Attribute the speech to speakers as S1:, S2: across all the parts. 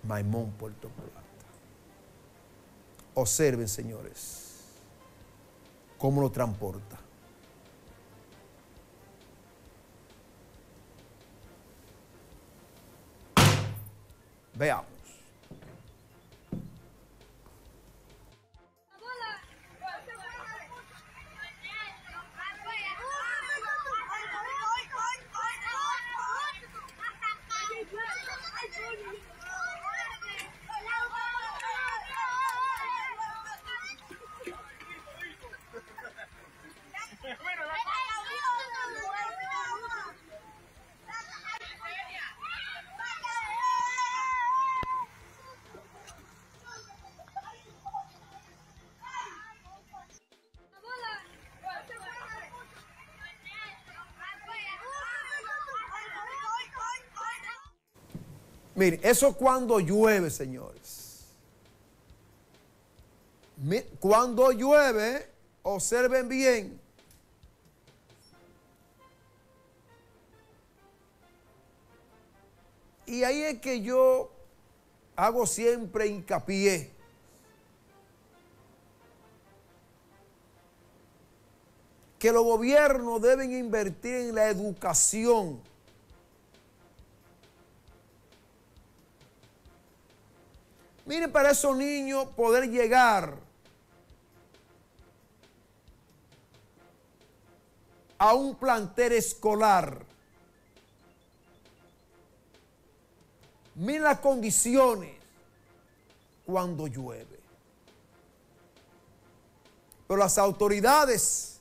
S1: Maimón, Puerto Plata. Observen, señores, cómo lo transporta. Veamos. Miren, eso cuando llueve, señores. Cuando llueve, observen bien. Y ahí es que yo hago siempre hincapié. Que los gobiernos deben invertir en la educación. Miren, para esos niños poder llegar a un plantel escolar. Miren las condiciones cuando llueve. Pero las autoridades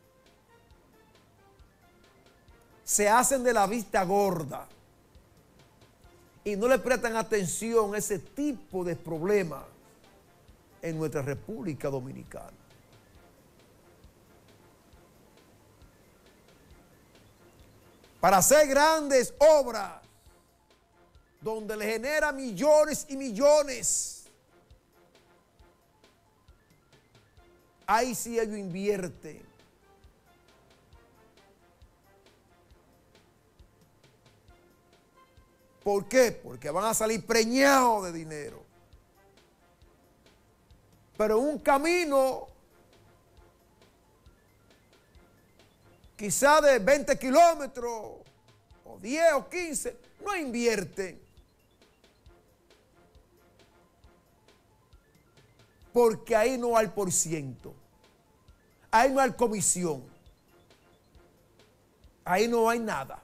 S1: se hacen de la vista gorda y no le prestan atención a ese tipo de problemas en nuestra República Dominicana. Para hacer grandes obras donde le genera millones y millones, ahí sí ellos invierten. ¿Por qué? Porque van a salir preñados de dinero. Pero en un camino quizá de 20 kilómetros, o 10 o 15, no invierten. Porque ahí no hay por ciento. Ahí no hay comisión. Ahí no hay nada.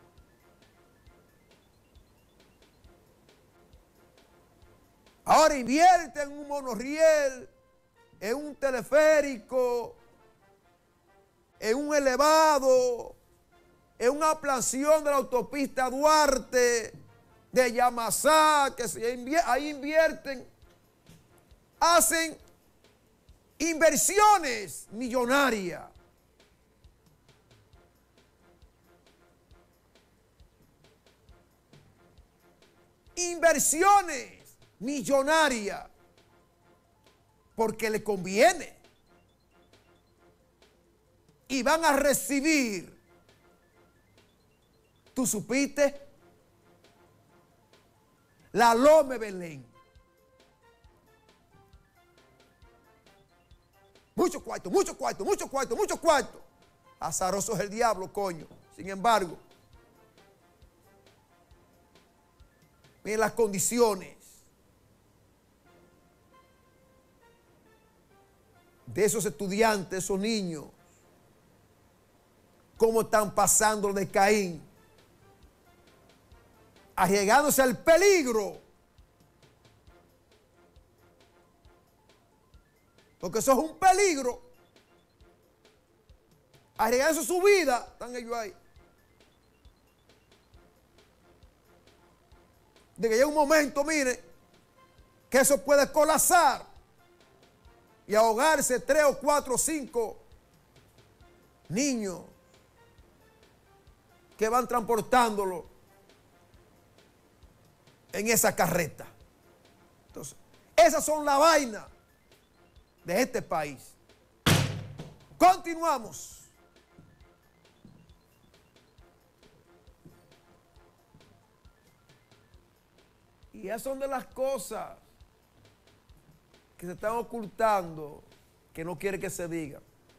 S1: Ahora invierte en un monorriel, en un teleférico, en un elevado, en una ampliación de la autopista Duarte, de Yamasá, que ahí invierten, hacen inversiones millonarias. Inversiones millonaria, porque le conviene, y van a recibir, ¿tú supiste? La Lome Belén. Mucho cuarto, mucho cuarto, mucho cuarto, mucho cuarto. Azaroso es el diablo, coño. Sin embargo, miren las condiciones de esos estudiantes, esos niños, cómo están pasando de Caín, arriesgándose al peligro, porque eso es un peligro, arriesgándose su vida, están ellos ahí, de que llega un momento, mire, que eso puede colapsar y ahogarse 3 o 4 o 5 niños que van transportándolo en esa carreta. Entonces, esas son las vainas de este país. Continuamos. Y esas son de las cosas que se están ocultando, que no quiere que se digan.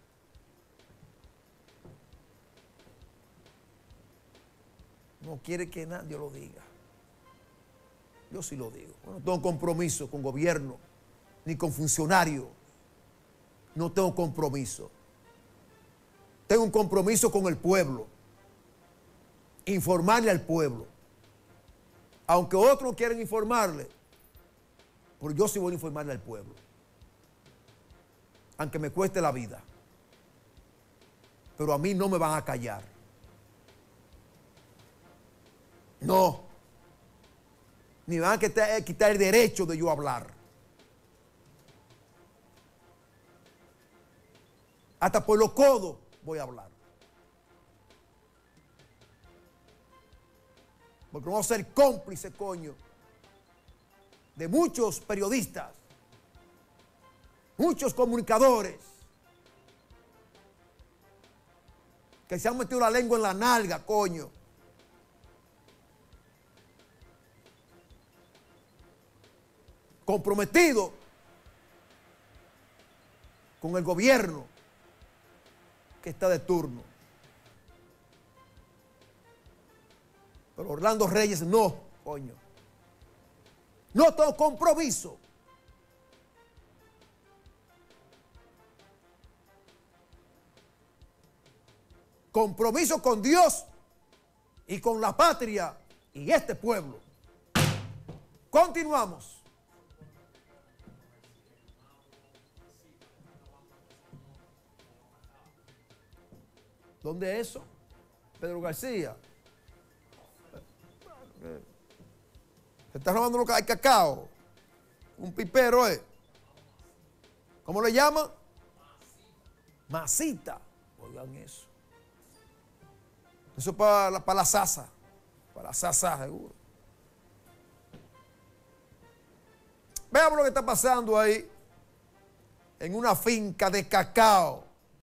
S1: No quiere que nadie lo diga. Yo sí lo digo. No tengo compromiso con gobierno, ni con funcionarios. No tengo compromiso. Tengo un compromiso con el pueblo. Informarle al pueblo. Aunque otros no quieren informarle, pero yo sí voy a informarle al pueblo. Aunque me cueste la vida. Pero a mí no me van a callar. No. Ni me van a quitar el derecho de yo hablar. Hasta por los codos voy a hablar. Porque vamos a ser cómplices, coño, de muchos periodistas, muchos comunicadores que se han metido la lengua en la nalga, coño. Comprometido con el gobierno que está de turno. Pero Orlando Reyes no, coño. No tengo compromiso. Compromiso con Dios y con la patria y este pueblo. Continuamos. ¿Dónde es eso? Pedro García. Se está robando el cacao. Un pipero, ¿eh? ¿Cómo le llama? Masita. Oigan eso. Eso es para la sasa. Para la sasa, seguro. Veamos lo que está pasando ahí. En una finca de cacao.